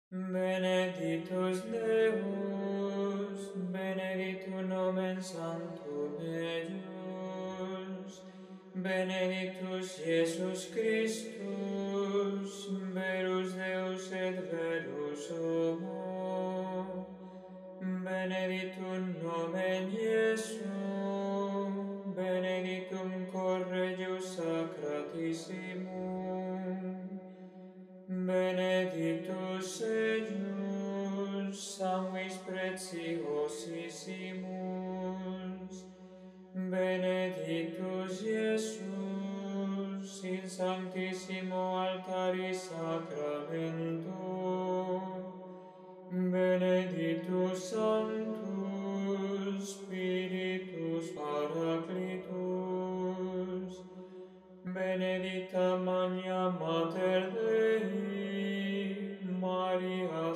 Benedictus Deus, benedictum nomen sanctum ejus, benedictus Iesus Christus, verus Deus et verus homo, benedictum nomen Iesu, benedictum cor Regius Sacratissimum, benedictus ejus, sanguis preciosissimus, benedictus Iesus, in sanctissimo altari sacramento, benedictus Sanctus Spiritus Paraclitus, benedicta Magna Mater Dei, Maria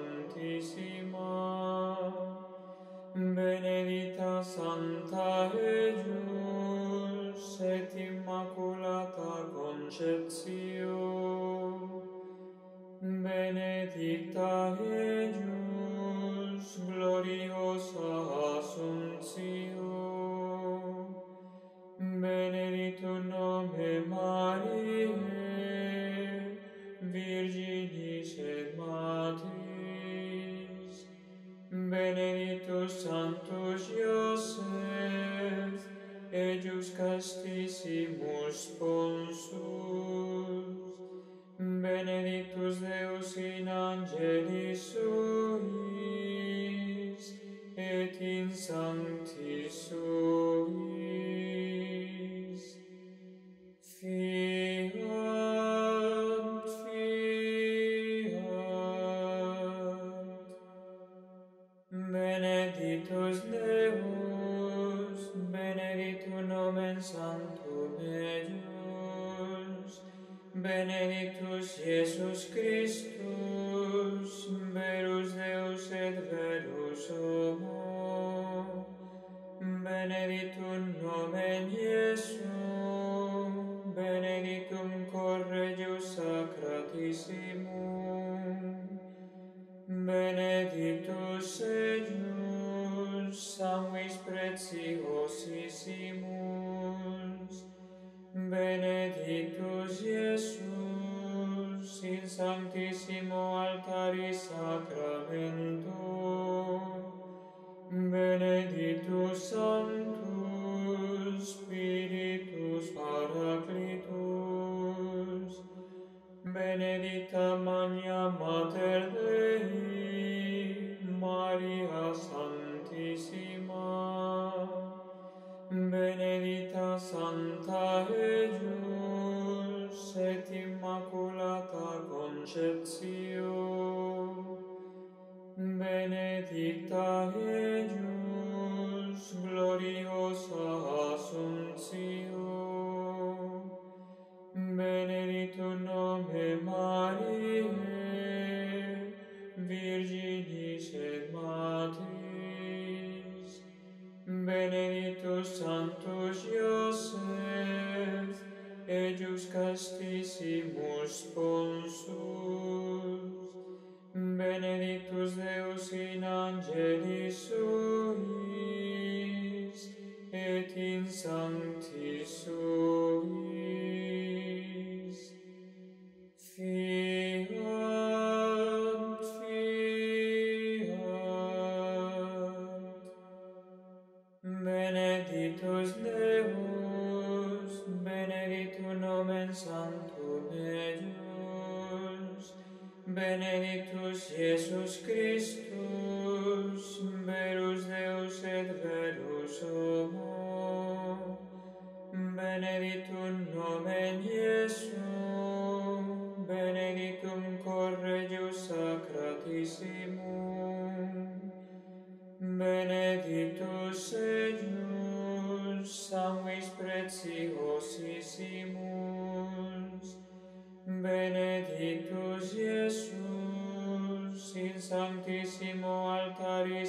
Santissima, benedicta Sancta ejus et Immaculata Conceptio, benedicta ejus gloriosa Assumptio, benedictum nomen Mariae, Virginis et Matris, benedictus Sanctus Iosef, ejus castissimus Sponsus, benedictus Deus in angelis suis, et in sanctis suis. Fiat, fiat. Benedictus Deus, benedictum nomen sanctum ejus, benedictus Iesus Christus, verus Deus et verus homo, benedictum nomen Iesu, benedictum cor Regius Sacratissimum, benedictus ejus, sanguis preciosissimus, benedictus Iesus, in sanctissimo altari sacramento, benedictus Sanctus Spiritus Paraclitus, benedicta Magna Mater Dei, Maria Santissima, benedicta Sancta ejus et Immaculata Conceptio, benedicta ejus gloriosa Assumptio, benedictum nomen Mariae, Virginis et Matris, benedictus Sanctus Iosef, ejus castissimus Sponsus, benedictus Deus in angelis suis, et in sanctis suis. Fiat, fiat. Benedictus Deus, benedictum nomen sanctum ejus, benedictus Iesus Christus, verus Deus et verus homo, benedictum nomen Iesu, benedictum cor Regius Sacratissimum, benedictus ejus, sanguis preciosissimus, benedictus Iesus, in sanctissimo altari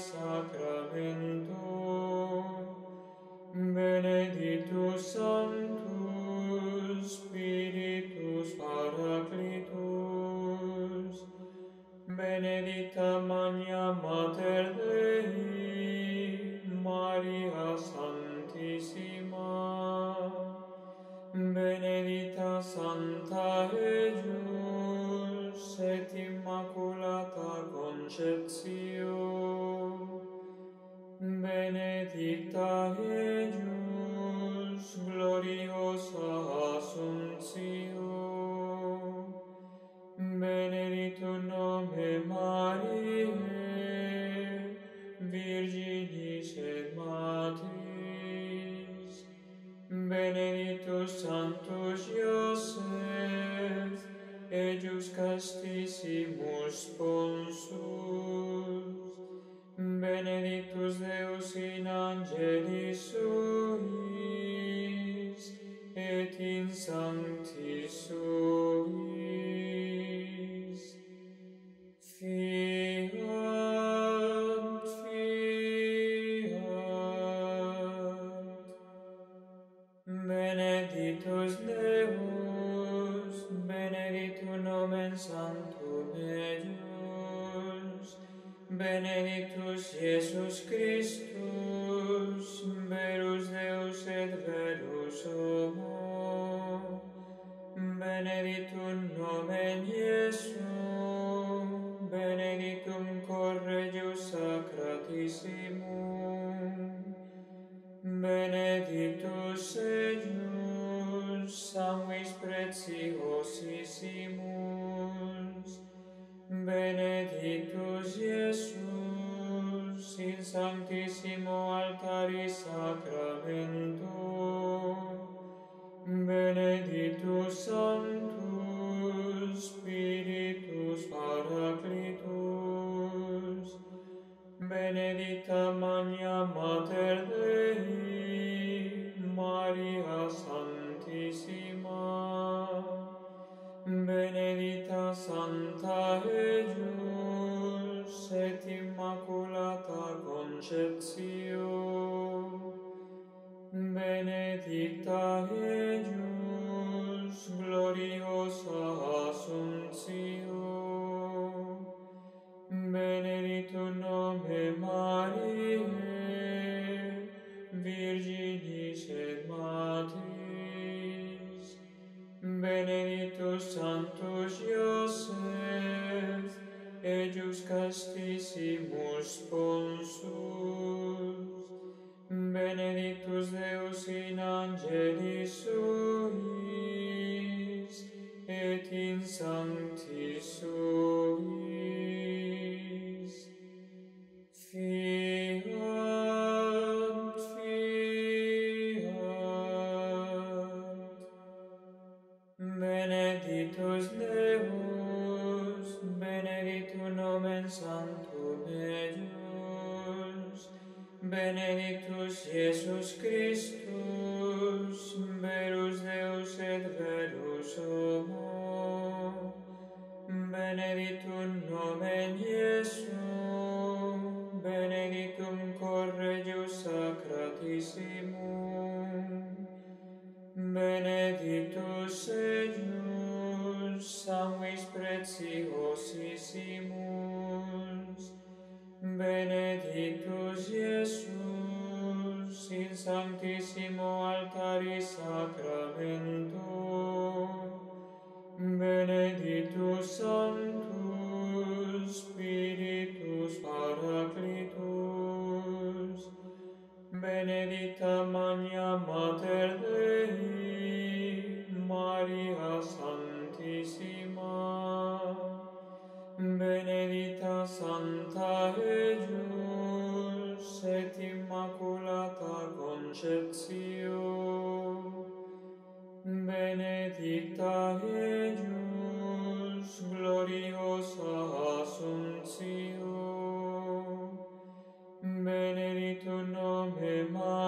sacramento, benedictus Sanctus Spiritus benedicta Magna Mater Dei, Maria Santissima, benedicta Sancta ejus et Immaculata Conceptio, benedicta ejus gloriosa Assumptio, benedictum nomen Mariae, Virginis et Matris, benedictus Sanctus Iosef, ejus castissimus Sponsus, benedictus Deus in angelis suis, et in sanctis suis. Fiat, fiat. Benedictus Deus, benedictum nomen sanctum ejus, benedictus Iesus Christus, verus Deus et verus homo, benedictum nomen Iesu, benedictum cor Regius Sacratissimum, benedictus ejus sanguis preciosissimus, benedictus Iesus in sanctissimo altari sacramento, benedictus Sanctus Spiritus Paraclitus, benedicta Magna Mater Dei, Maria Santissima, benedicta Sancta ejus et Immaculata Conceptio, benedicta ejus gloriosa Assumptio, benedictum nomen Mariae, Virginis et Matris, benedictus Sanctus Iosef, ejus castissimus Sponsus, benedictus Deus in angelis suis, et in sanctis suis. Fiat, fiat. Benedictus Deus, benedictum nomen sanctum ejus, benedictus Iesus Christus, verus Deus et verus homo, benedictum nomen Iesu, benedictum cor Regius Sacratissimum, benedictus ejus sanguis preciosissimus, benedictus Iesus in sanctissimo altari sacramento, benedictus Sanctus Spiritus Paraclitus, benedicta Magna Mater Dei, Maria Santissima, benedicta Sancta ejus et Immaculata Conceptio, benedicta ejus gloriosa Assumptio, benedictum nomen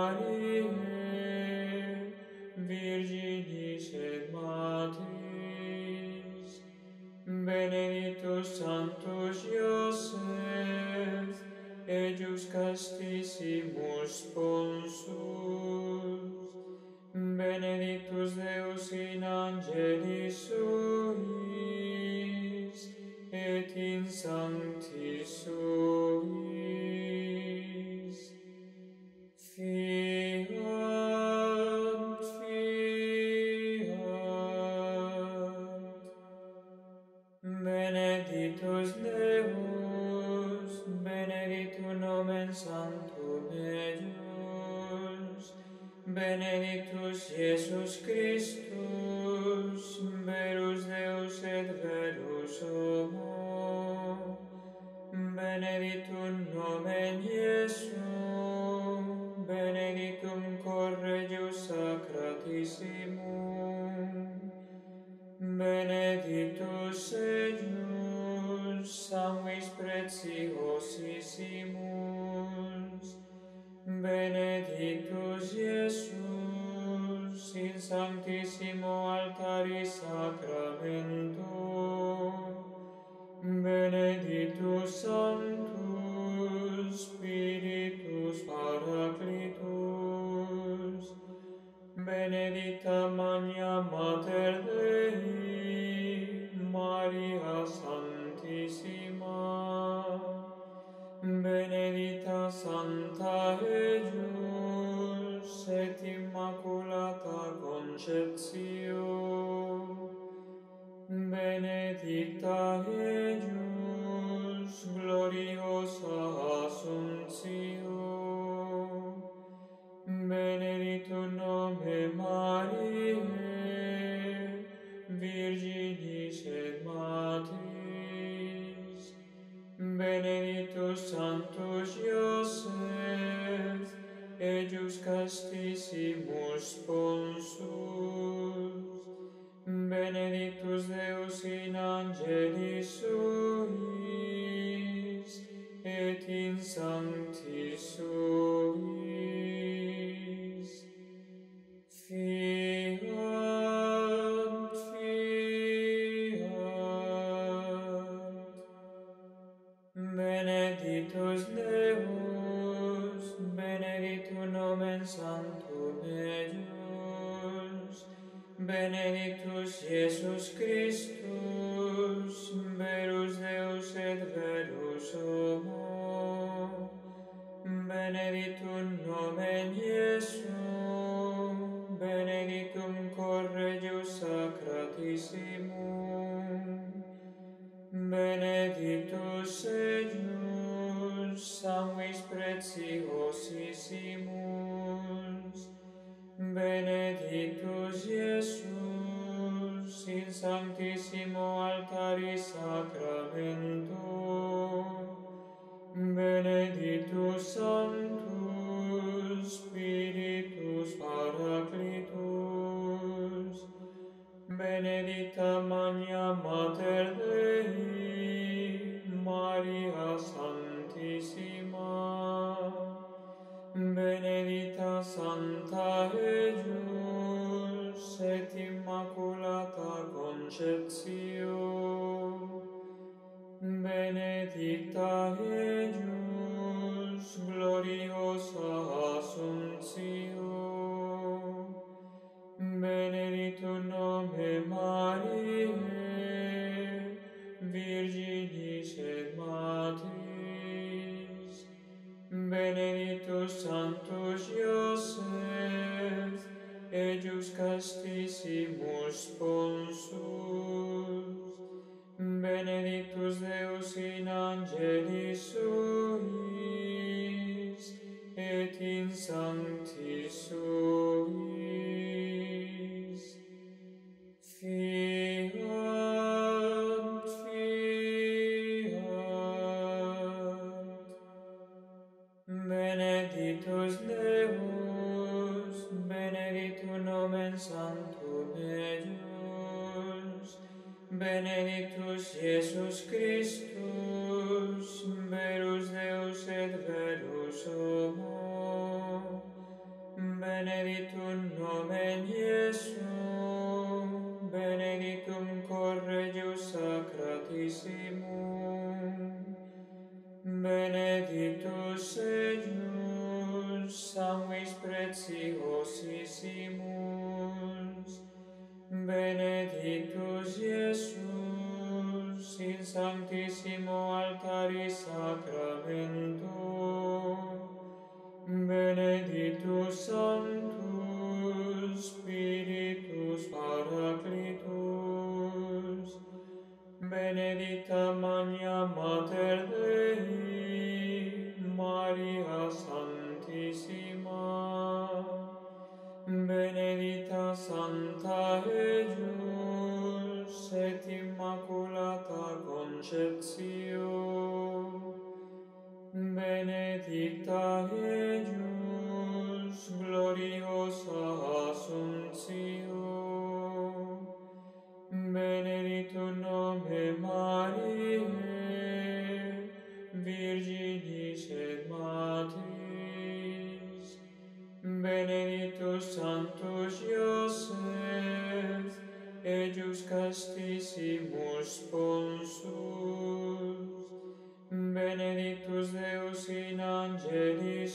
Mariae, Virginis et Matris, benedictus Sanctus Iosef, ejus castissimus Sponsus, benedictus Deus in angelis suis, et in sanctis suis. Fiat, fiat. Benedictus Deus, benedictum nomen sanctum ejus, benedictus Iesus Christus, verus Deus et verus homo, benedictum nomen Iesu, benedictum cor Regius Sacratissimum, benedictus ejus, sanguis preciosissimums, benedictus Iesus, in sanctissimo altaris sacramento, benedictus Sanctus Spiritus Paraclitus, benedicta Magna Mater Dei, Maria Santissima, benedicta Sancta ejus et Immaculata Conceptio, benedicta ejus gloriosa Assumptio, benedictum nomen Mariae, Virginis et Matris, benedictus Sanctus Iosef, ejus castissimus sponsus, benedictus Deus in angelis suis, et in sanctis suis. Fiat, fiat. Benedictus Deus, benedictum nomen sanctum ejus, benedictus Iesus Christus, verus Deus et verus homo, benedictum nomen Iesu, benedictum cor Regius Sacratissimum, benedictus ejus, sanguis preciosissimums, benedictus Iesus, in sanctissimo altaris sacramento, benedictus Sanctus Spiritus Paraclitus, benedicta Magna Mater Dei, Maria Santissima, benedicta Sancta ejus et Immaculata Conceptio, benedicta ejus gloriosa Assumptio, benedictum nomen Mariae, Virginis et Matris, benedictus Sanctus Iosef, ejus castissimus sponsus, benedictus Deus in angelis suis, et in sanctis suis. Fiat, fiat. Benedictus Deus, benedictum nomen sanctum ejus, benedictus Iesus Christus, verus Deus et verus homo, benedictum nomen Iesu, benedictum cor Regius Sacratissimum, benedictus ejus, sanguis preciosissimums, benedictus Iesus, in sanctissimo altari sacramentum. Benedictus Sanctus Spiritus Paraclitus, benedicta Magna Mater Dei, Maria Santissima, benedicta Sancta ejus et Immaculata Conceptio, benedicta ejus gloriosa Assumptio, benedictum nomen Mariae, Virginis et Matris, benedictus Sanctus Iosef, ejus castissimus Sponsus, benedictus Deus in angelis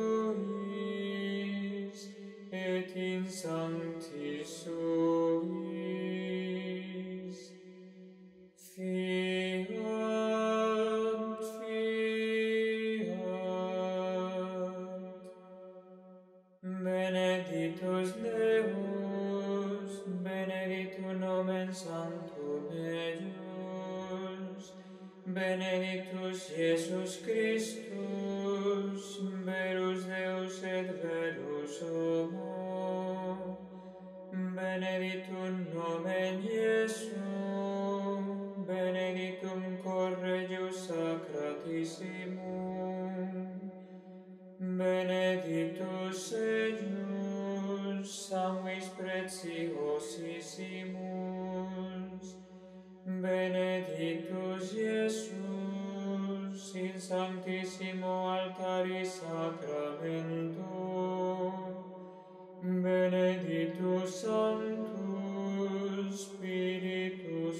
suis, et in sanctis suis. Fiat, fiat. Benedictus Deus, benedictum nomen Sanctum ejus, benedictus Iesus Christus, verus Deus et verus homo, benedictum nomen Iesu, benedictum cor Regius Sacratissimum, benedictus ejus sanguis preciosissimus, benedictus Iesus in sanctissimo altari sacramentum, benedictus Sanctus Spiritus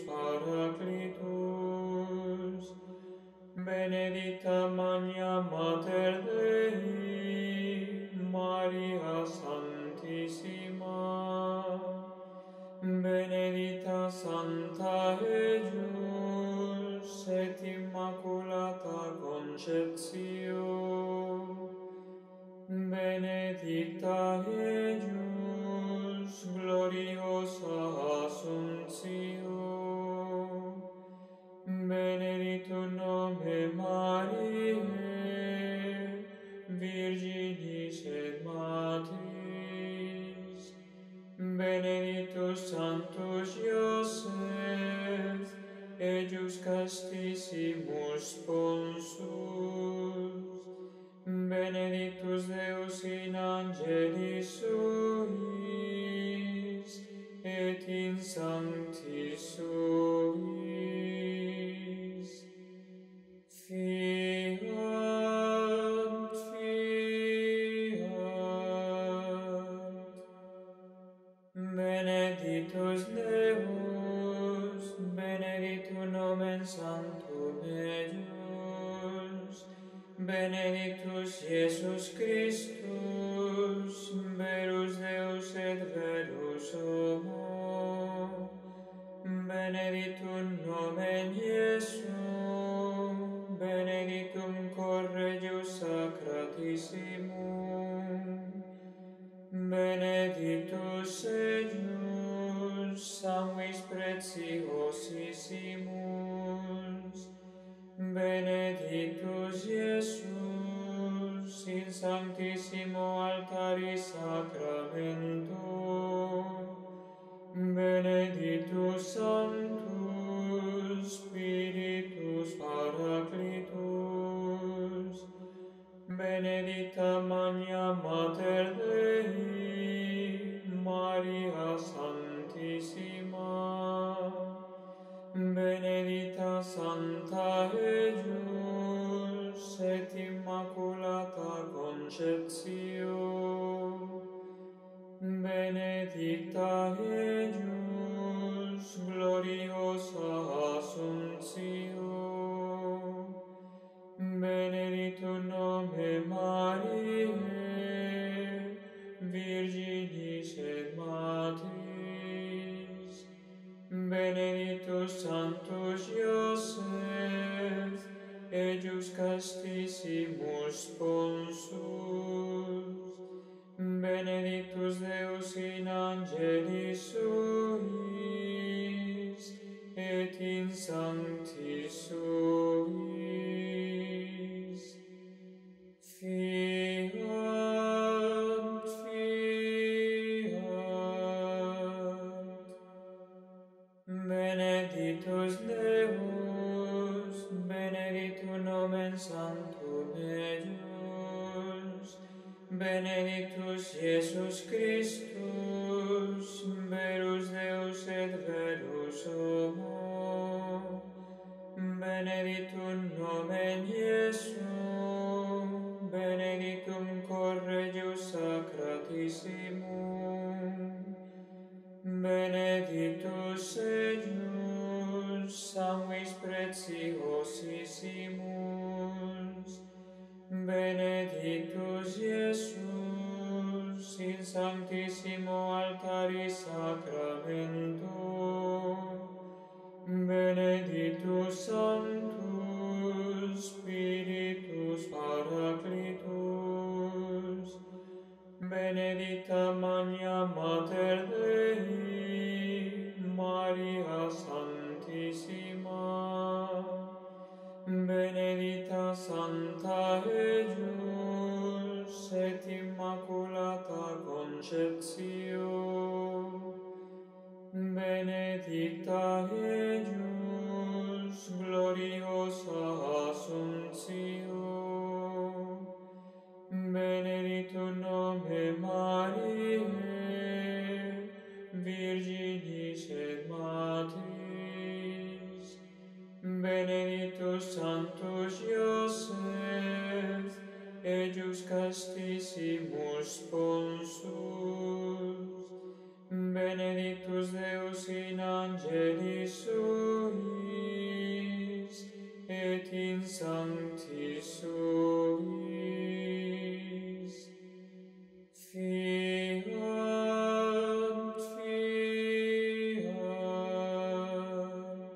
Paraclitus, benedicta Magna Mater Dei, Maria Santissima, benedicta Sancta ejus et Immaculata Conceptio, benedicta ejus gloriosa Assumptio, benedictum nomen Mariae, Virginis et Matris, benedictus Sanctus Iosef, ejus castissimus Sponsus, benedictus Deus in angelis suis, et in sanctis suis. Fiat, fiat. Benedictus Deus, benedictum nomen Sanctum ejus, benedictus Iesus Christus, verus Deus et verus homo, benedictum nomen Iesu, benedictum cor Regius Sacratissimum, benedictus ejus sanguis preciosissimus, benedictus Iesus in sanctissimo altari sacramentum, benedictus Sanctus Spiritus Paraclitus, benedicta Magna Mater Dei, Maria Santissima, benedicta Sancta ejus et Immaculata Conceptio, benedicta ejus gloriosa Assumptio, benedictum nomen Mariae, Virginis et Matris, benedictus Sanctus Iosef, ejus castissimus sponsus, benedictus Deus in angelis suis, et in sanctis suis. Fiat, fiat. Benedictus Deus, benedictum nomen sanctum ejus, benedictus Iesus Christus, verus Deus et verus homo, benedictum nomen Iesu, benedictum cor regius sacratissimum, benedictus ejus sanguis preciosissimus, benedictus Iesus in sanctissimo altari sacramentum, benedictus Sanctus Spiritus Paraclitus, benedicta Magna Mater Dei, Maria Santissima, benedicta Sancta ejus et Immaculata Conceptio, benedicta ejus gloriosa Assumptio, benedictum nomen Mariae, Virginis et Matris, benedictus Sanctus Iosef, ejus castissimus sponsus, benedictus Deus in angelis suis, et in sanctis suis. Fiat, fiat.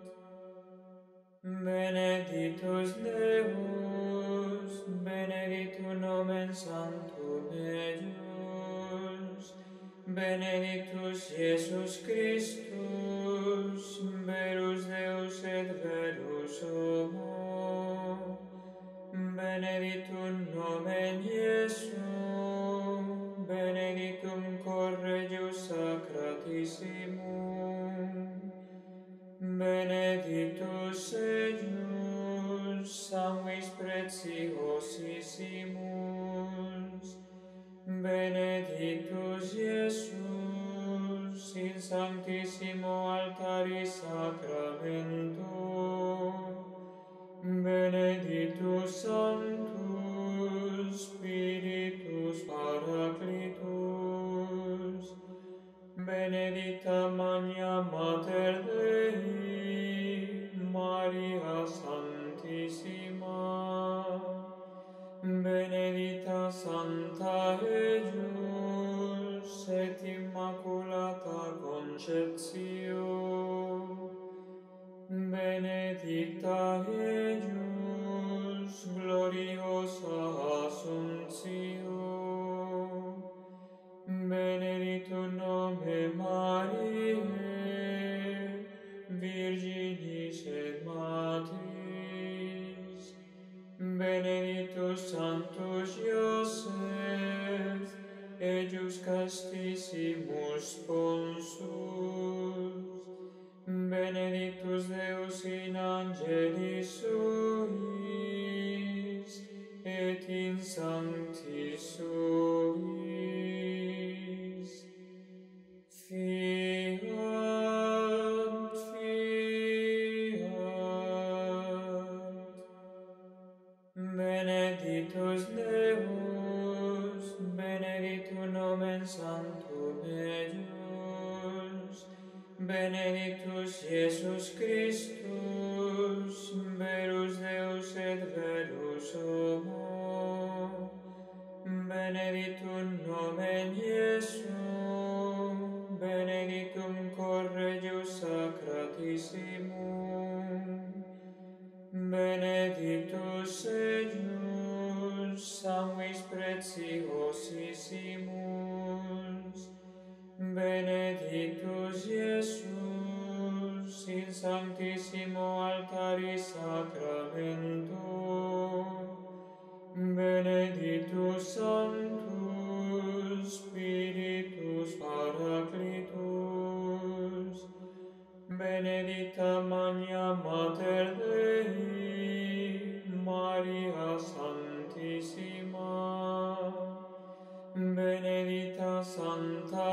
Benedictus Deus, benedictum nomen sanctum ejus, benedictus Iesus Christus, verus Deus et verus homo, benedictum nomen Iesu, benedictum cor regius sacratissimum, benedictus ejus sanguis preciosissimus, benedictus Iesus in sanctissimo altari sacramentum, benedictus Sanctus Spiritus Paraclitus, benedicta Magna Mater Dei, Maria Santissima, benedicta Sancta ejus et Immaculata Conceptio, benedicta ejus gloriosa Assumptio, benedictum nomen Mariae, Virginis et Matris, benedictus Sanctus Iosef, ejus castissimus sponsus, benedictus Deus in angelis suis, et in sanctis suis. Fiat, fiat. Benedictus Deus, benedictum nomen sanctum ejus, benedictus Iesus Christus, verus Deus et verus homo, benedictum nomen Iesu, benedictum cor regius sacratissimum, benedictus preciosissimus, benedictus Iesus in sanctissimo altaris sacramento, benedictus Sanctus Spiritus Paraclitus, benedicta Magna Mater Dei, Maria Santissima, benedicta Sancta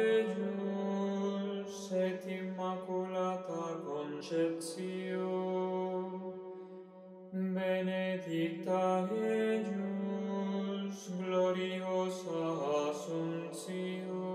ejus et Immaculata Conceptio, benedicta ejus gloriosa Assumptio,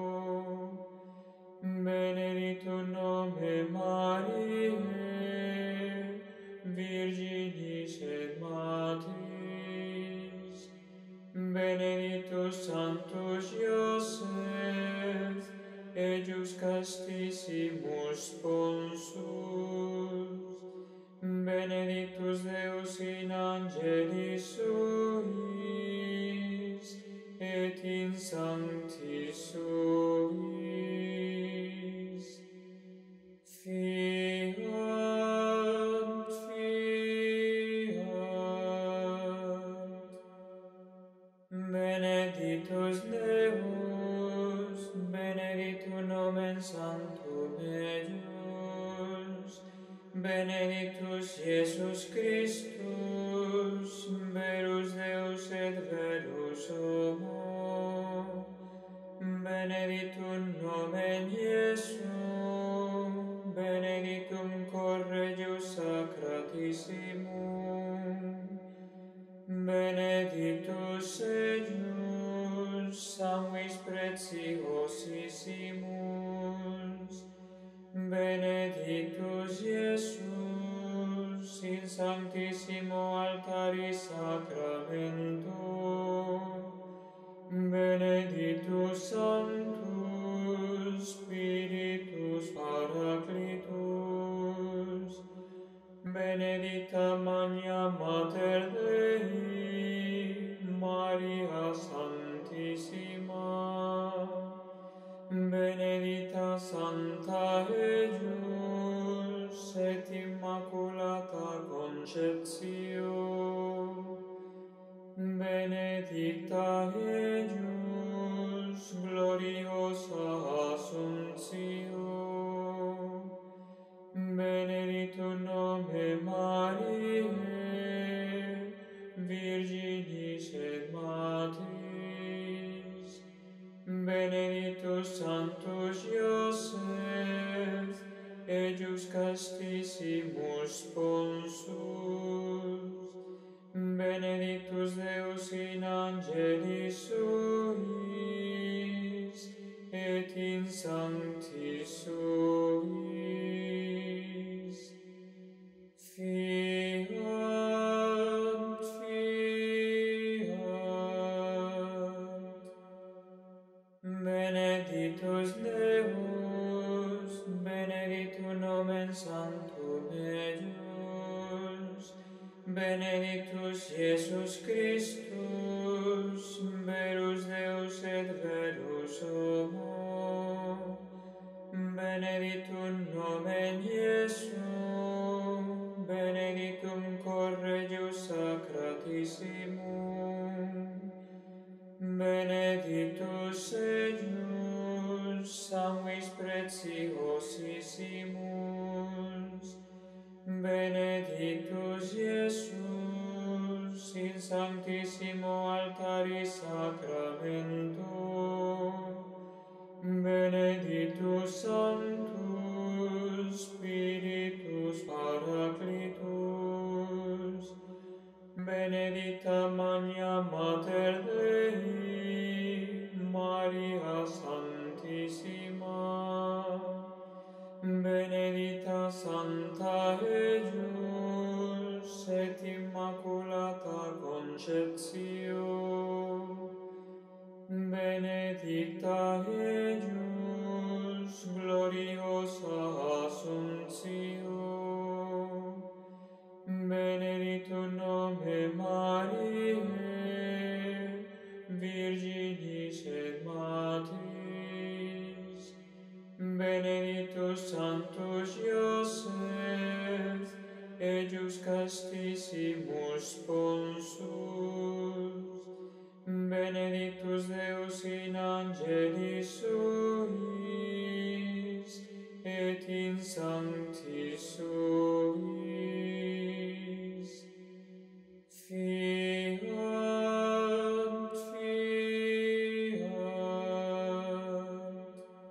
benedictum nomen Mariae, Virginis et Matris, benedictus Sanctus Iosef, ejus castissimus Sponsus, benedictus Deus in angelis suis, et in sanctis suis. Fiat, fiat. Benedictus Deus, benedictum nomen Sanctum ejus, benedictus Iesus Christus, verus Deus et verus homo, benedictum nomen Iesu, benedictum cor Regius Sacratissimum, benedictus ejus sanguis preciosissimus, benedictus Iesus in sanctissimo altaris sacramento, benedictus Sanctus Spiritus Paraclitus, benedicta Magna Mater Dei, Maria Santissima, benedicta Sancta ejus et Immaculata Conceptio, benedicta ejus gloriosa Assumptio, benedictum nomen Mariae, Virginis et Matris, benedictus Sanctus Iosef, ejus castissimus Sponsus, benedictus Deus in angelis suis, et in sanctis suis. Fiat, fiat. Benedictus Deus, benedictum nomen Sanctum ejus, benedictus Iesus Christus, verus Deus et verus homo, benedictum nomen Iesu, benedictum cor Regius Sacratissimum, benedictus ejus sanguis preciosissimus, benedictus Iesus in sanctissimo altaris sacramento, benedictus Sanctus Spiritus Paraclitus, benedicta Magna Mater Dei, Maria Santissima, benedicta Sancta ejus et Immaculata Conceptio, benedicta ejus gloriosa Assumptio, benedictum nomen Mariae, ejus castissimus sponsus, benedictus Deus in angelis suis, et in sanctis suis. Fiat, fiat.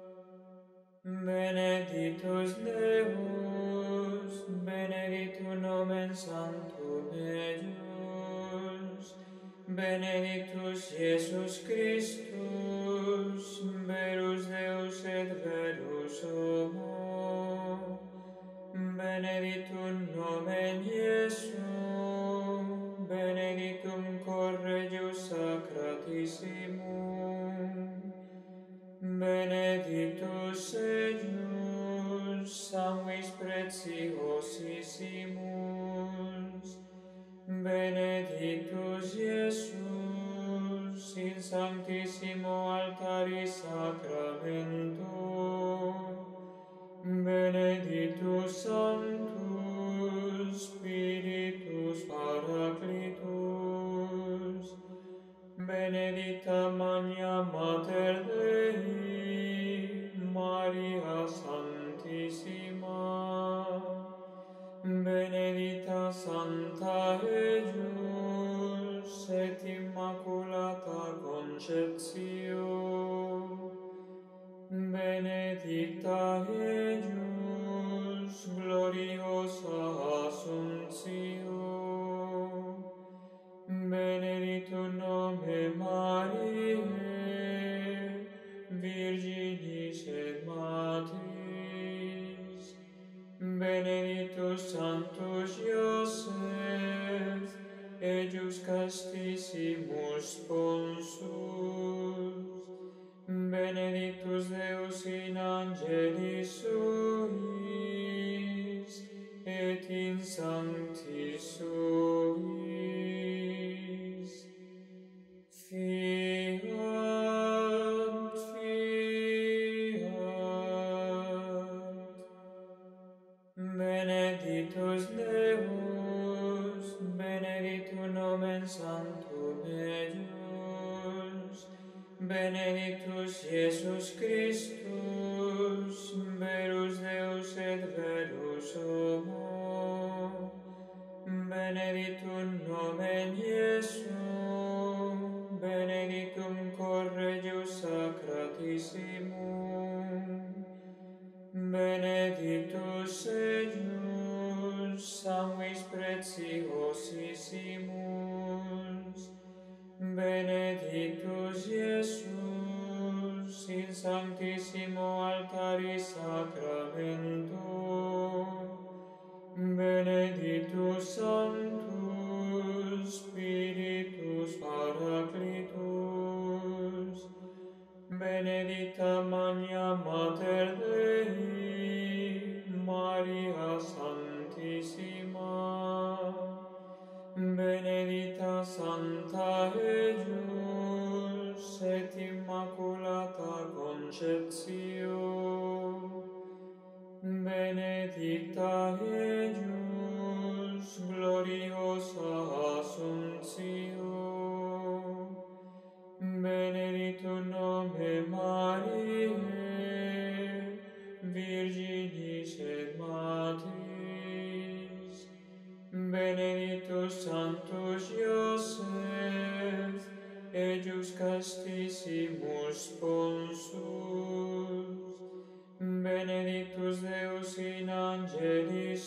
Benedictus Deus, benedictum nomen sanctum ejus, benedictus Iesus Christus, verus Deus et verus homo, benedictum nomen Iesu, benedictum cor Regius sacratissimum, benedictus ejus sanguis preciosissimus, benedictus Iesus in sanctissimo altari sacramentum, benedictus Sanctus Spiritus Paraclitus, benedicta Magna Mater Dei, Maria Santissima, benedicta Sancta ejus et Immaculata Conceptio, benedicta ejus gloriosa Assumptio, benedictum nomen Mariae, Virginis et Matris, benedictus Sanctus Iosef, ejus castissimus sponsus, benedictus Deus in angelis suis, et in sanctis suis. Fiat, fiat. Benedictus Deus, benedictum nomen sanctum ejus, benedictus Iesus Christus, verus Deus et verus homo, benedictum nomen Iesu, benedictum cor Regius sacratissimum, benedictus ejus sanguis preciosissimus, benedictus Iesus in sanctissimo altari sacramentum, benedictus Sanctus Spiritus Paraclitus, benedicta Magna Mater Dei, Maria Santissima, benedicta Sancta ejus et Immaculata Conceptio, benedicta ejus gloriosa Assumptio, benedictum nomen Mariae, Virginis et Matris, benedictus Sanctus Iosef, ejus castissimus sponsus, benedictus Deus in angelis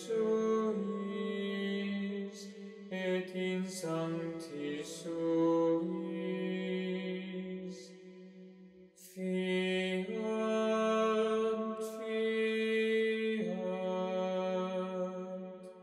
suis, et in sanctis suis. Fiat, fiat.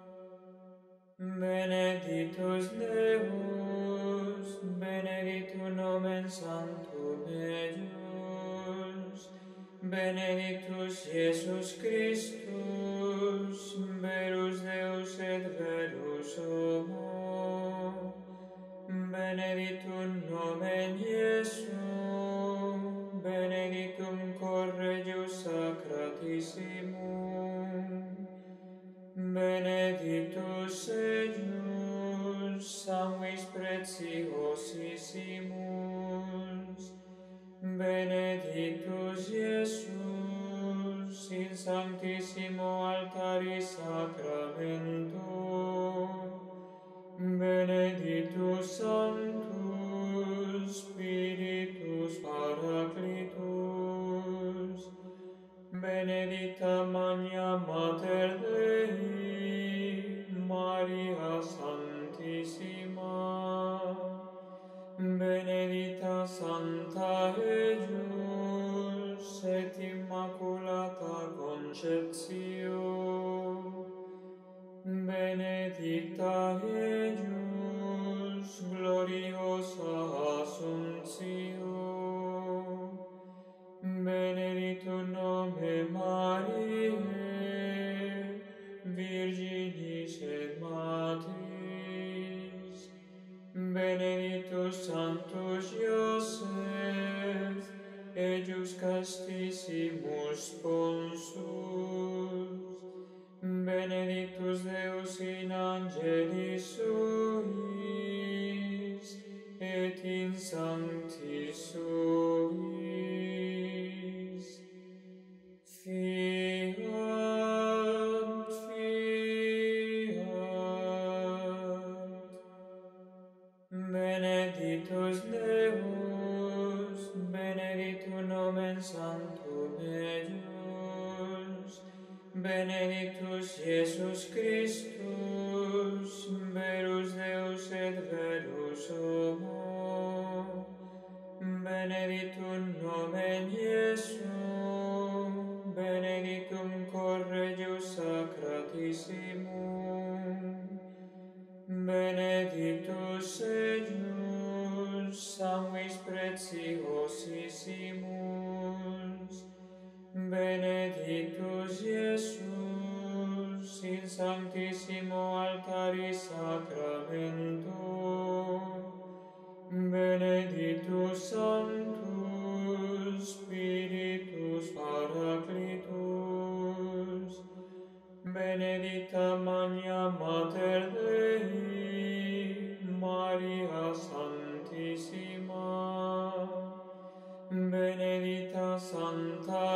Benedictus Deus, benedictum nomen sanctum ejus, benedictus Iesus Christus, verus Deus et verus homo, benedictum nomen Iesu, benedictum cor Regius sacratissimum, benedictus ejus, sanguis preciosissimus, benedictus Iesus, in sanctissimo altaris sacramento, benedictus Sanctus Spiritus Paraclitus, benedicta Magna Mater Dei, Maria Santissima, benedicta Sancta ejus et Immaculata Conceptio, benedicta ejus gloriosa Assumptio, benedictum nomen Mariae, Virginis et Matris, benedictus Sanctus Iosef, ejus castissimus Sponsus, benedictus Deus in angelis suis, et in sanctis suis. Fiat, fiat. Benedictus Deus, benedictum nomen Sanctum ejus, benedictus Iesus Christus, verus Deus et verus homo, benedictum nomen Iesu, benedictum cor Regius Sacratissimum, benedictus ejus, sanguis preciosissimus, benedictus Iesus, in sanctissimo altaris sacramento, benedictus Sanctus Spiritus Paraclitus, benedicta Magna Mater Dei, Maria Santissima, benedicta Sancta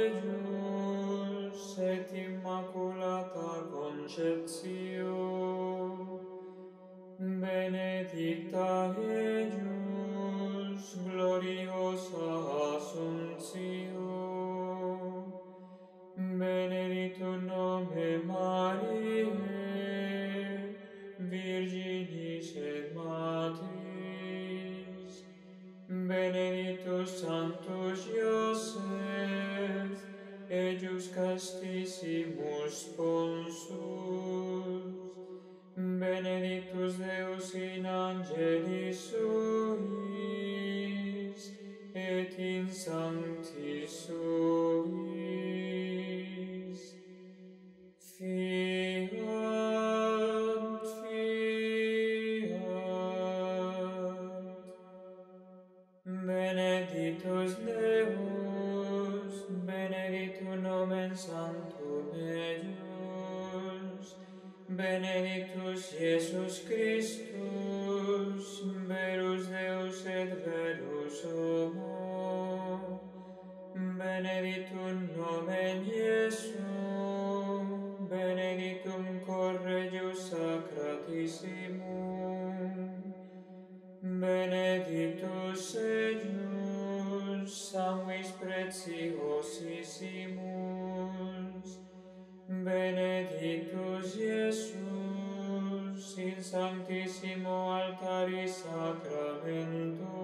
ejus et Immaculata Conceptio, benedicta ejus gloriosa Assumptio, benedictum nomen Mariae, Virginis et Matris, benedictus Sanctus Iosef, ejus castissimus Sponsus, benedictus Deus in angelis suis, et in sanctis suis. Fiat, fiat. Benedictus Deus, benedictum nomen Sanctum ejus, benedictus Iesus Christus, verus Deus et verus homo, benedictum nomen Iesu, benedictum cor Regius Sacratissimum, benedictus ejus, sanguis preciosissimus, benedictus Iesus, in sanctissimo altaris sacramento,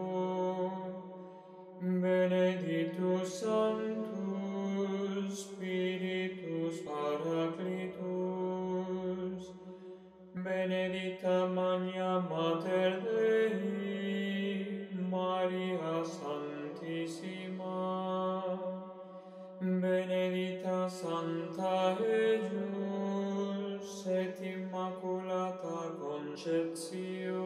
benedictus Sanctus Spiritus Paraclitus, benedicta Magna Mater Dei, Maria Santissima, benedicta Sancta ejus et Immaculata Conceptio,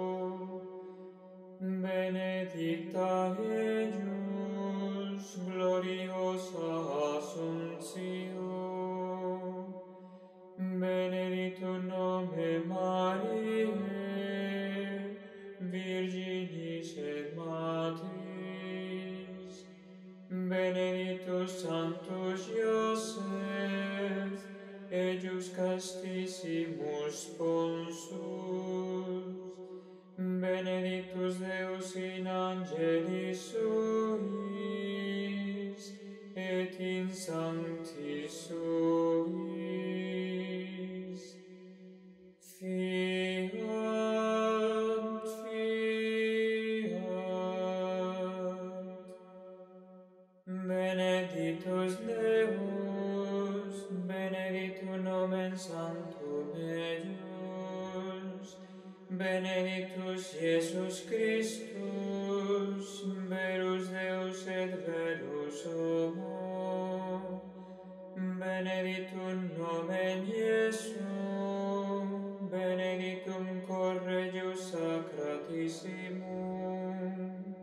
benedicta ejus gloriosa Assumptio, benedicta sponsus, benedictus Deus in angelis suis, et in sanctis suis. Fiat, fiat. Benedictus Deus, benedictum nomen sanctum ejus, benedictus Iesus Christus, verus Deus et verus homo, benedictum nomen Iesu, benedictum cor Regius sacratissimum,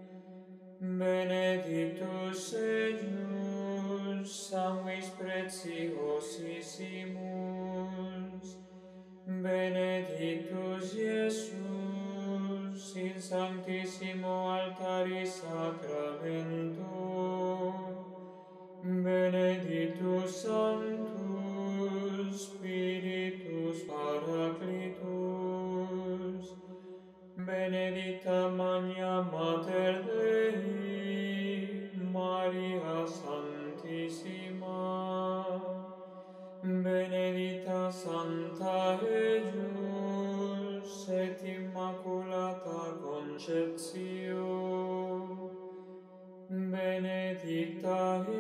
benedictus ejus sanguis preciosissimus, benedictus Iesus in sanctissimo altari sacramento, benedictus Sanctus Spiritus Paraclitus, benedicta Magna Mater Dei, Maria Santissima, benedicta Sancta ejus et Immaculata Conceptio, benedicta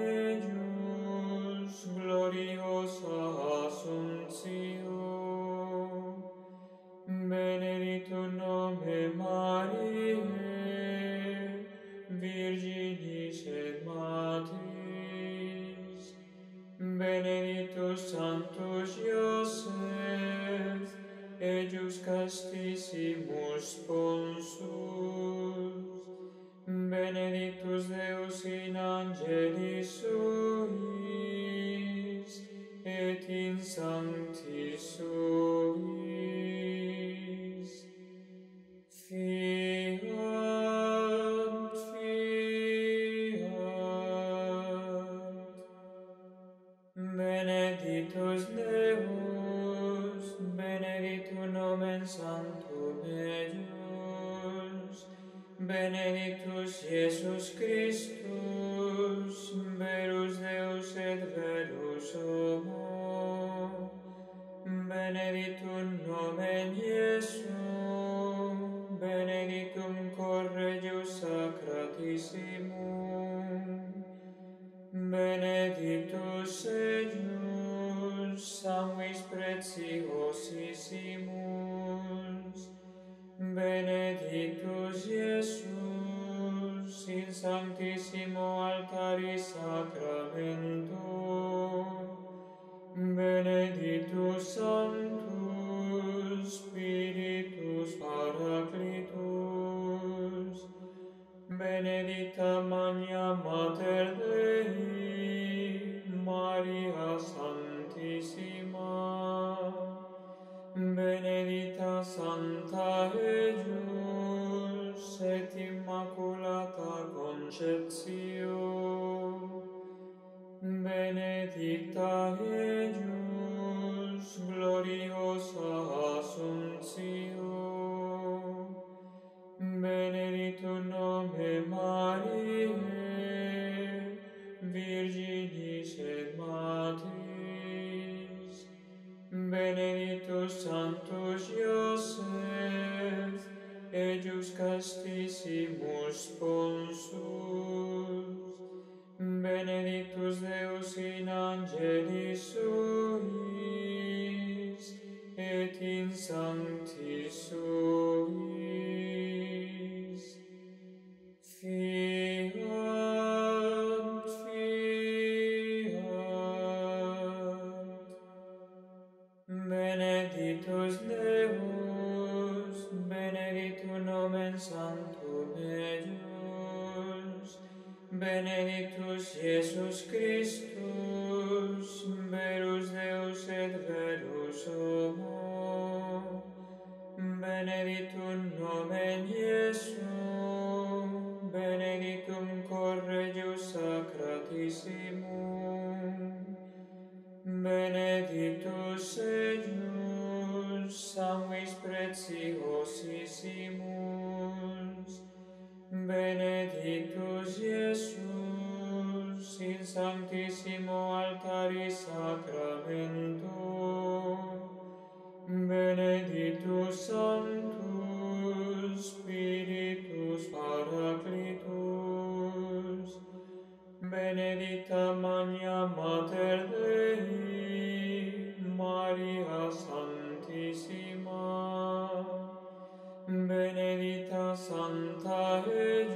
ejus gloriosa Assumptio, benedictum nomen Mariae, Virginis et Matris, benedictus Sanctus Iosef, ejus castissimus sponsus, benedictus Deus in angelis suis, et in sanctis suis. Fiat, fiat. Benedictus Deus, benedictum nomen sanctum ejus, benedictus Iesus Christus, verus Deus et verus homo, benedictum nomen Iesu, benedictum cor Regius sacratissimum, benedictus ejus sanguis preciosissimus, benedictus Iesus in sanctissimo altari sacramento, benedictus Sanctus Spiritus Paraclitus, benedicta Magna Mater Dei, Maria Santissima, benedicta Sancta ejus et Immaculata Conceptio, benedicta ejus gloriosa Assumptio, benedictum nomen Mariae, Virginis et Matris, benedictus Sanctus Iosef, ejus castissimus sponsus, benedictus Deus in angelis suis, et in sanctis suis. Fiat, fiat. Benedictus Deus, benedictum nomen sanctum ejus, benedictus Iesus Christus, verus Deus et verus homo, benedictum nomen Iesu, benedictum cor Regius sacratissimum, benedictus ejus sanguis preciosissimus, benedictus Iesus in sanctissimo altaris sacramento, benedictus Sanctus Spiritus Paraclitus, benedicta Magna Mater Dei, Maria Santissima, benedicta Sancta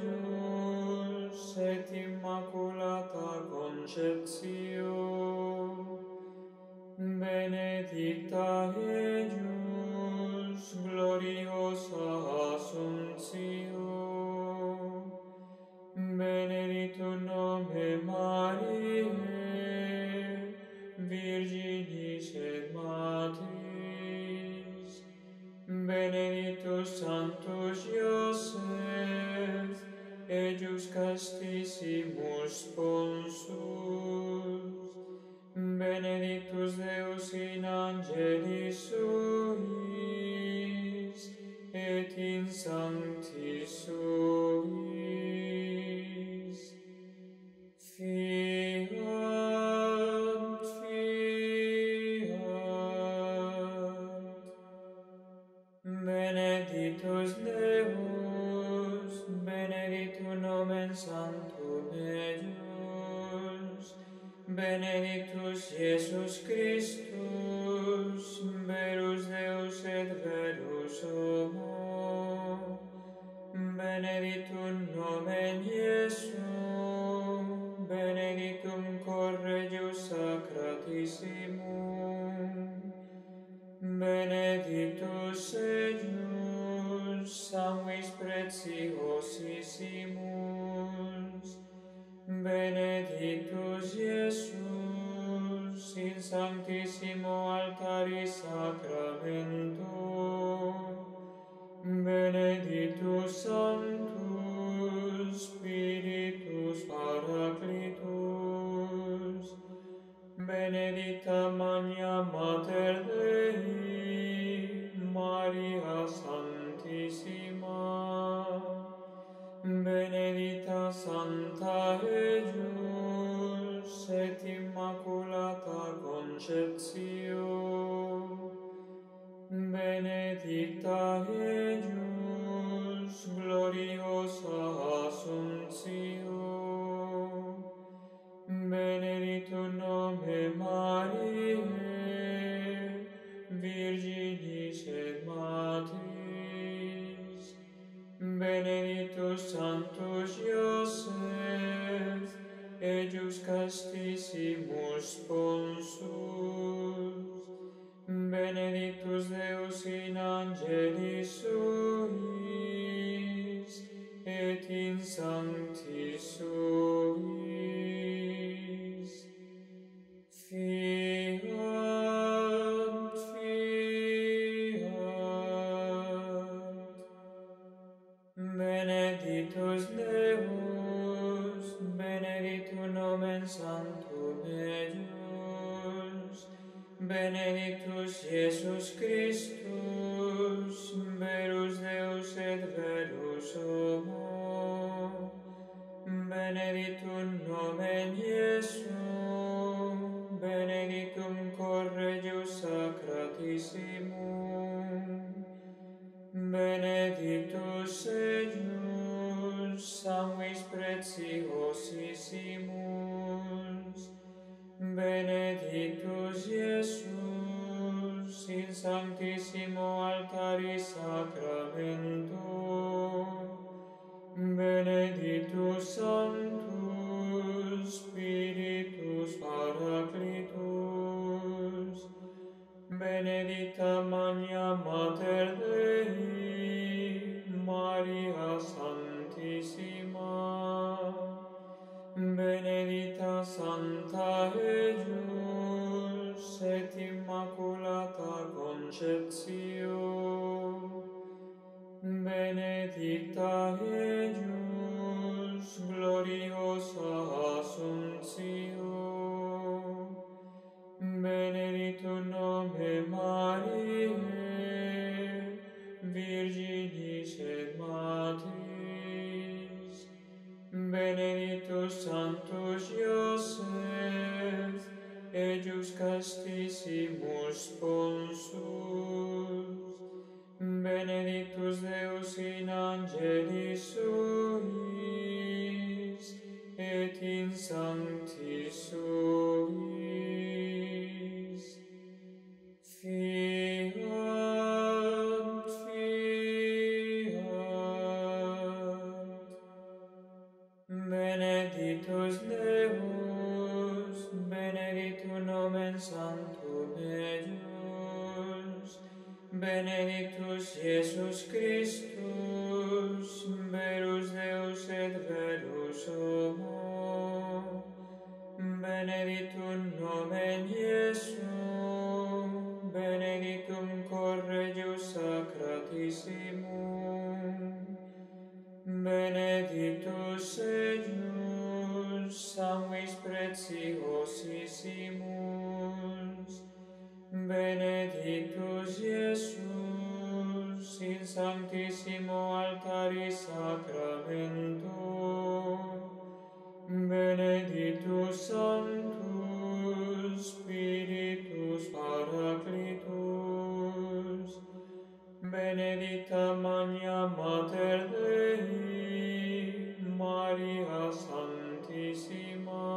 ejus et Immaculata Conceptio, benedicta ejus gloriosa Assumptio, benedictum nomen Mariae, Virginis et Matris, benedictus Sanctus Iosef, ejus castissimus Sponsus, benedictus Deus in angelis suis, et in sanctis suis. Fiat, fiat. Benedictus Deus, benedictum nomen Sanctum ejus, benedictus Iesus Christus, verus Deus et verus homo, benedictum nomen Iesu, benedictum cor Regius Sacratissimum, benedictus ejus sanguis preciosissimus, benedictus Iesus in sanctissimo altaris sacramento, benedictus Sanctus Spiritus Paraclitus, benedicta Magna Mater Dei, Maria Santissima, benedicta Sancta ejus et Immaculata Conceptio, benedicta ejus gloriosa Assumptio, benedictum nomen Mariae, Virginis et Matris, benedictus Sanctus Iosef, ejus castissimus Sponsus, benedictus Deus in angelis suis, et in sanctis suis. Fiat, fiat. Benedictus Deus, benedictum nomen Sanctum ejus, benedictus Iesus Christus, verus Deus et verus homo, benedictum nomen Iesu, benedictum cor Regius Sacratissimum, benedictus ejus sanguis preciosissimus, benedictus Iesus in sanctissimo altaris sacramento, benedictus Sanctus Spiritus Paraclitus, benedicta Magna Mater Dei, Maria Santissima, benedicta Sancta ejus et Immaculata Conceptio, benedicta ejus gloriosa Assumptio, benedictum nomen Mariae, angelis suis, et in sanctis suis. Fiat, fiat. Benedictus Deus, benedictum nomen sanctum ejus, benedictus Iesus Christus, verus Deus et verus homo, benedictum nomen Iesu, benedictum cor Regius Sacratissimum, benedictus ejus, sanguis preciosissimus, benedictus Iesus, in sanctissimo altari sacramento, benedictus Sanctus Spiritus Paraclitus, benedicta Magna Mater Dei, Maria Santissima,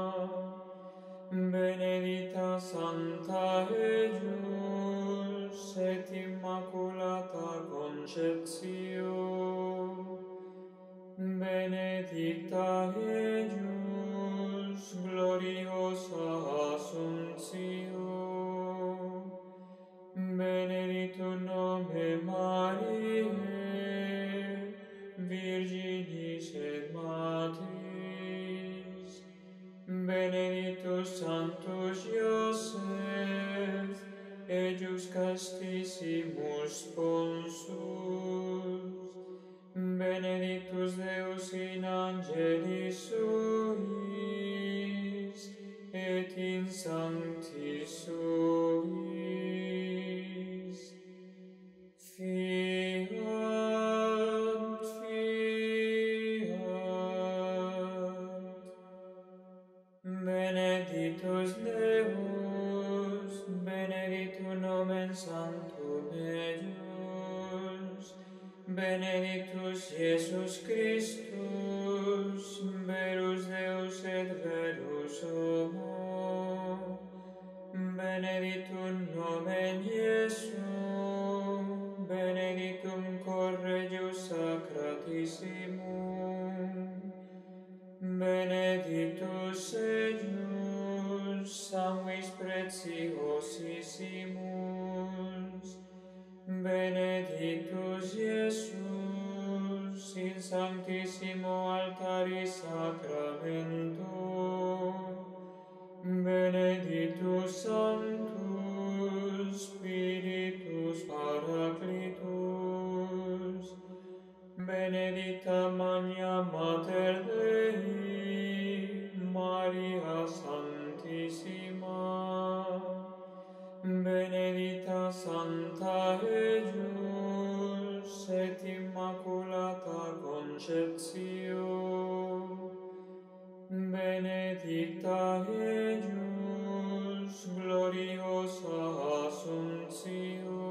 benedicta Sancta ejus et Immaculata Conceptio, benedicta ejus gloriosa Assumptio, benedictum nomen Mariae, Virginis et Matris, benedictus Sanctus Iosef, ejus castissimus Sponsus, benedictus Deus in angelis suis, et in sanctis suis. Fiat, fiat. Benedictus Deus, benedictum nomen sanctum ejus, benedictus Iesus Christus, verus Deus et verus homo, benedictum nomen Iesu, benedictum cor Regius Sacratissimum, benedictus ejus, sanguis preciosissimus, benedictus Iesus, in sanctissimo altari sacramento, benedictus Sanctus Spiritus Paraclitus, benedicta Magna Mater Dei, Maria Santissima, benedicta Sancta ejus et Immaculata Conceptio, benedicta ejus gloriosa Assumptio,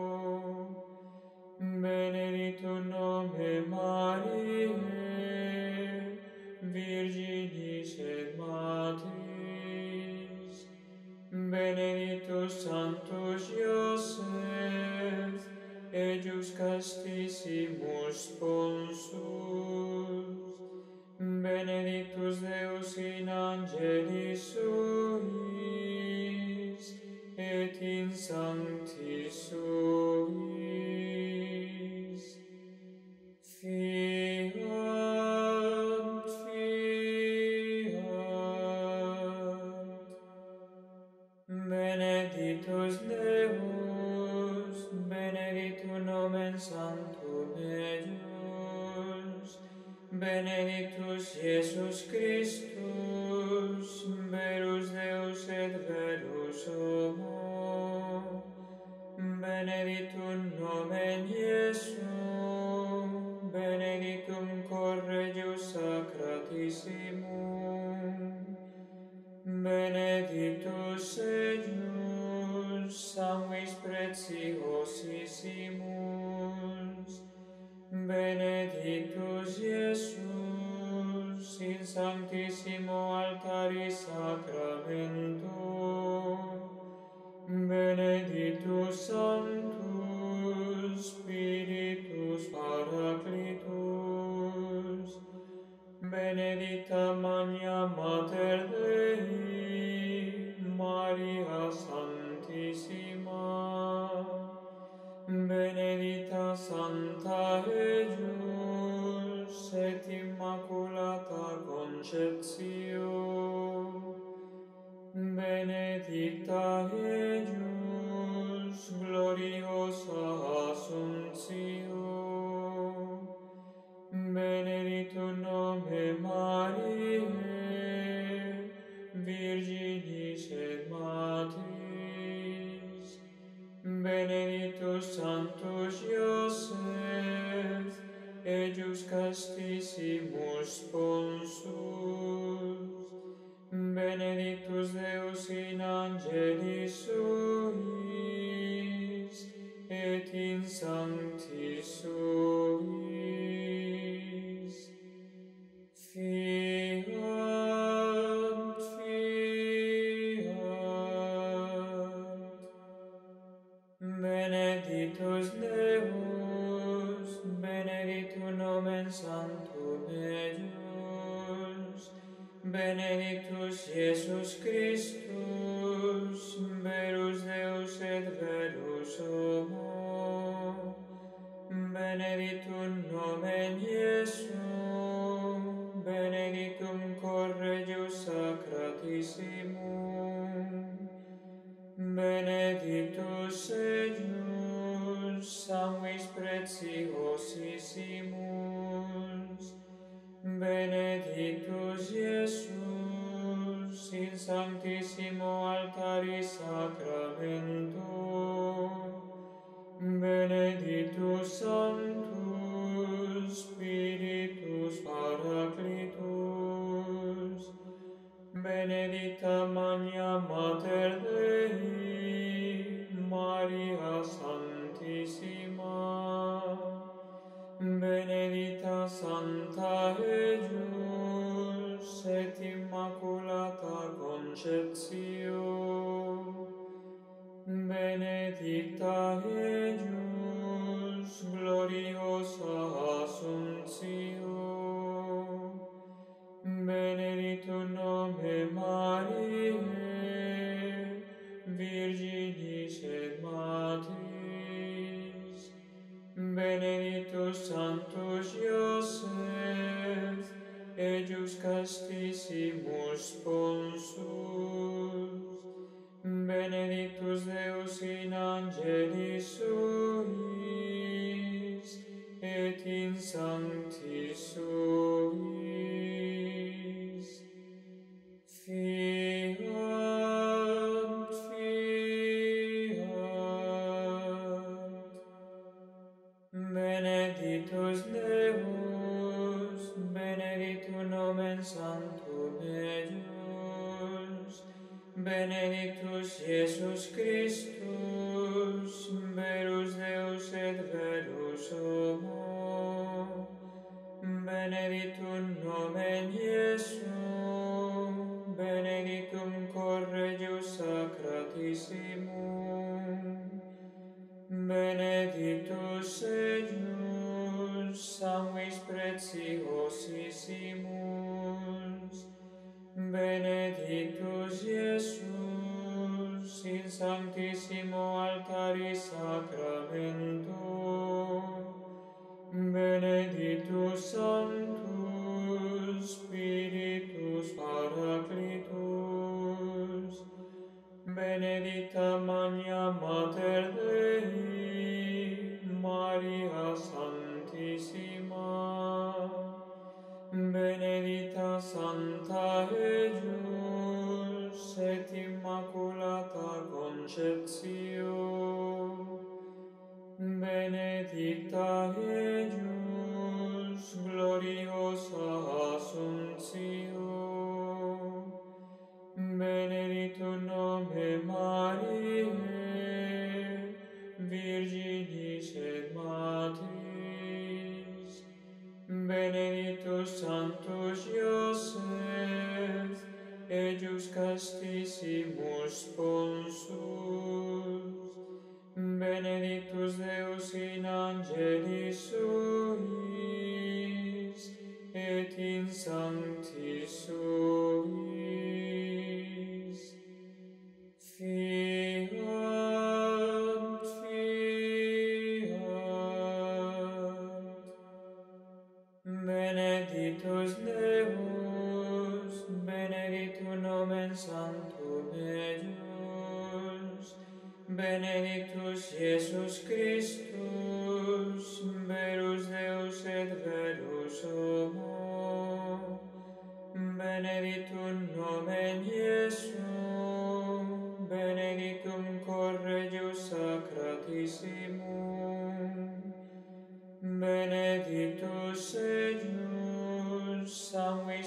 benedictum nomen Mariae, Virginis et Matris, benedictus Sanctus Iosef, ejus castissimus Sponsus, benedictus Deus in angelis suis, et in sanctis suis. Fiat, fiat. Benedictus Deus, benedictum nomen sanctum ejus, benedictus Iesus Christus, verus Deus et verus homo, benedictum nomen Iesu, benedictum cor Regius Sacratissimum, benedictus ejus, sanguis preciosissimus, benedictus sanctissimo altaris sacramentum. Benedictus Sanctus Spiritus Paraclitus, benedicta Magna Mater Dei, Maria Santissima, benedicta Sancta ejus et Immaculata Conceptio, benedicta ejus gloriosa Assumptio, benedictum nomen Mariae, Virginis et Matris, benedictus Sanctus Iosef, ejus castissimus Sponsus, benedictus Deus in angelis suis, et in sanctis suis. Fiat, fiat. Benedictus Deus, benedictum nomen Sanctum ejus, benedictus Iesus Christus, verus Deus et verus homo, benedictum nomen Iesu, benedictum cor Regius Sacratissimum, benedictus ejus sanguis preciosissimus, benedictus Iesus in sanctissimo altaris sacramentum, benedictus Sanctus Spiritus Paraclitus, benedicta Magna Mater Dei, Maria Santissima, benedicta Sancta ejus et Immaculata Conceptio, benedicta ejus gloriosa Assumptio, benedictum nomen Mariae, Virginis et Matris, benedictus Sanctus Iosef, ejus castissimus Sponsus, benedictus Deus in angelis suis, et in sanctis suis. Fiat, fiat. Benedictus Deus, benedictum nomen Sanctum ejus, benedictus Iesus Christus, verus Deus et verus homo, benedictum nomen Iesu, benedictum cor Regius Sacratissimum, benedictus ejus sanguis preciosissimus, benedictus Iesus in sanctissimo altaris sacramentum, benedictus Sanctus Spiritus Paraclitus, benedicta Magna Mater Dei, Maria Santissima, benedicta Sancta ejus et Immaculata Conceptio, benedicta ejus gloriosa Assumptio, benedictum nomen Mariae, Virginis et Matris, benedictum benedictus Sanctus Iosef, ejus castissimus sponsus, benedictus Deus in angelis suis, et in sanctis suis. Fiat, fiat. Benedictus Deus, benedictum nomen sanctum ejus, benedictus Iesus Christus, verus Deus et verus homo, benedictum nomen Iesu, benedictum cor Regius Sacratissimum, benedictus ejus sanguis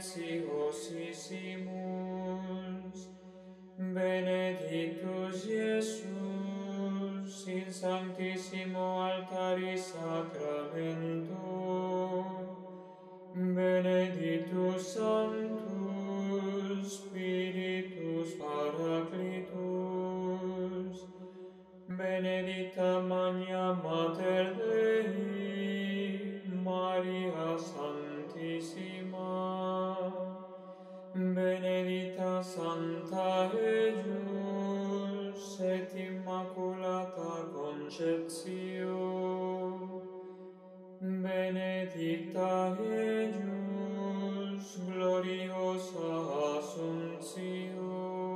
preciosissimus, benedictus Iesus in sanctissimo altari sacramento, benedictus Sanctus Spiritus Paraclitus, benedicta Magna Mater Dei, Maria Santissima, benedicta Sancta ejus et Immaculata Conceptio, benedicta ejus gloriosa Assumptio,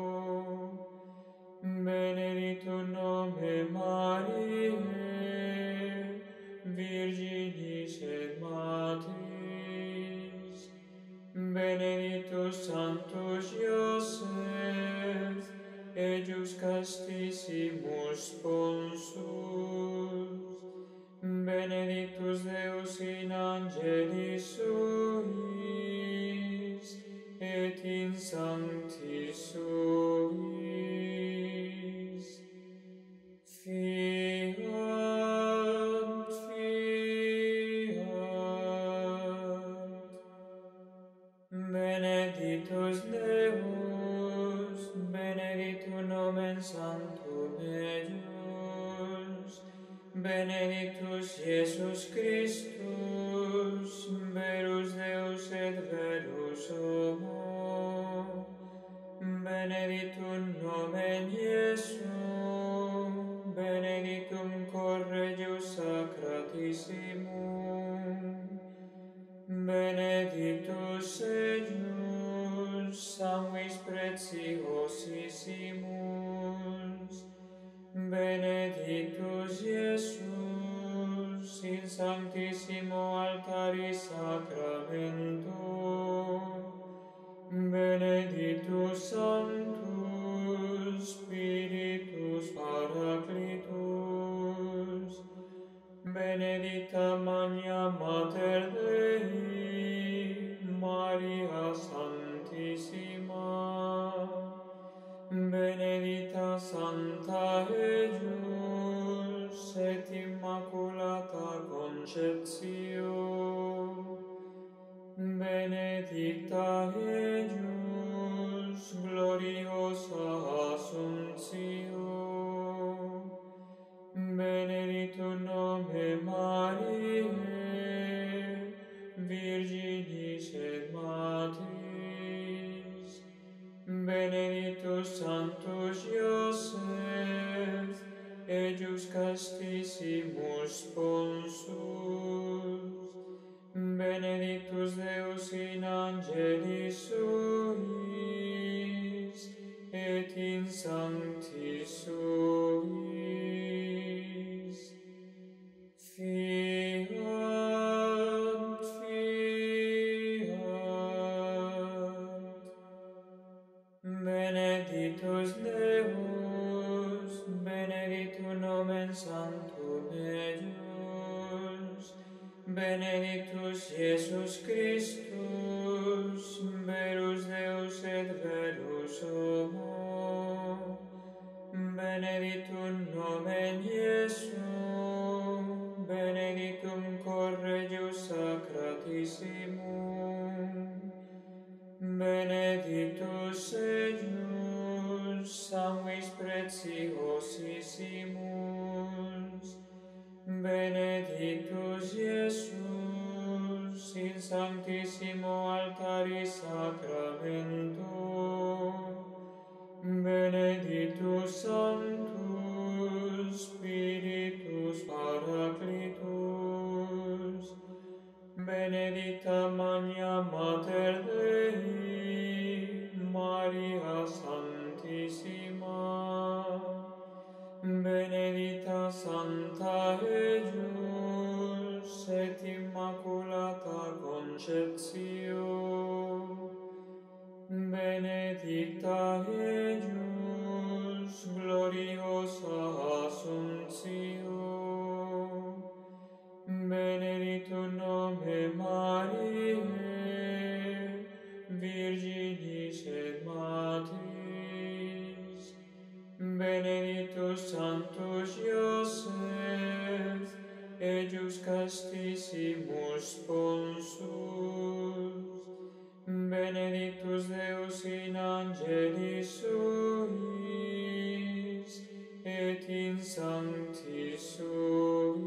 benedictum nomen Mariae, Virginis et Matris, benedictus Sanctus Iosef, ejus castissimus sponsus, benedictus Deus in angelis suis, et in sanctis suis. Fiat, fiat. Benedictus Deus, benedictum nomen sanctum ejus, benedictus Iesus Christus, verus Deus et verus homo, benedictum nomen Iesu, benedictum cor Regius Sacratissimum, benedictus ejus sanguis preciosissimus, benedictus Iesus in sanctissimo altari sacramento, benedictus Sanctus Spiritus Paraclitus, benedicta Magna Mater Dei, Maria Santissima, benedicta Sancta ejus et Immaculata Conceptio, benedicta ejus gloriosa Assumptio, benedictum nomen Mariae, Virginis et Matris, benedictus Sanctus Iosef, ejus castissimus sponsus, benedictus Deus in angelis suis, et in sanctis suis. Fiat, fiat. Benedictus Deus, benedictum nomen sanctum ejus, benedictus Iesus Christus, verus Deus et verus homo, benedictum nomen Iesu, benedictum cor Regius Sacratissimum, benedictus Iesus in sanctissimo altaris sacramentum, benedictus Sanctus Spiritus Paraclitus, benedicta Magna Mater Dei, Maria Santissima, benedicta Sancta ejus et Immaculata Conceptio, benedicta ejus gloriosa Assumptio, benedictum nomen Mariae, Virginis et Matris, benedictus Sanctus Iosef, ejus castissimus Sponsus, benedictus Deus in angelis suis, et in sanctis suis.